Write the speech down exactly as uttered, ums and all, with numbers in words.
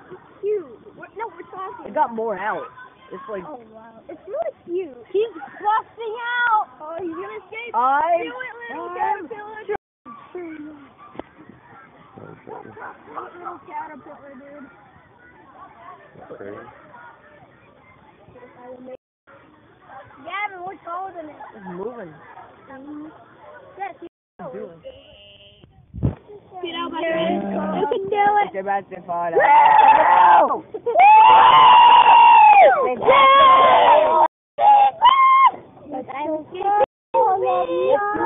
It's cute. We're, no, we're talking. It got more out. It's like. Oh wow, it's really cute. He's busting out. Oh, he's gonna escape. I. Do it, little I'm caterpillar. Little caterpillar, dude. Okay. Gavin, what's taller than it? It's moving. Mm-hmm. Yes, you It's doing. Get out my face. You can do it. Sebastian fought out. Woo! Woo! Sebastian. Yeah!